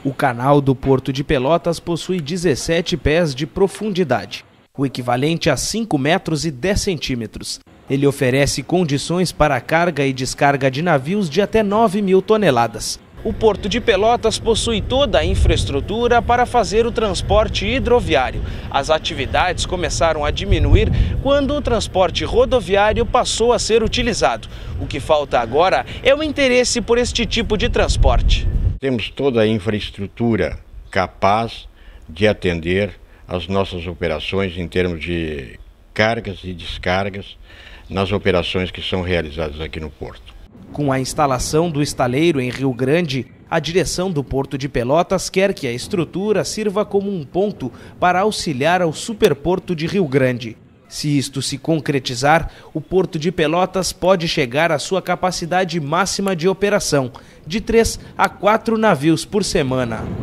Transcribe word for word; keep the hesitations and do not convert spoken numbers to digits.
O canal do Porto de Pelotas possui dezessete pés de profundidade, o equivalente a cinco metros e dez centímetros. Ele oferece condições para a carga e descarga de navios de até nove mil toneladas. O Porto de Pelotas possui toda a infraestrutura para fazer o transporte hidroviário. As atividades começaram a diminuir quando o transporte rodoviário passou a ser utilizado. O que falta agora é o interesse por este tipo de transporte. Temos toda a infraestrutura capaz de atender às nossas operações em termos de cargas e descargas nas operações que são realizadas aqui no Porto. Com a instalação do estaleiro em Rio Grande, a direção do Porto de Pelotas quer que a estrutura sirva como um ponto para auxiliar ao Superporto de Rio Grande. Se isto se concretizar, o Porto de Pelotas pode chegar à sua capacidade máxima de operação, de três a quatro navios por semana.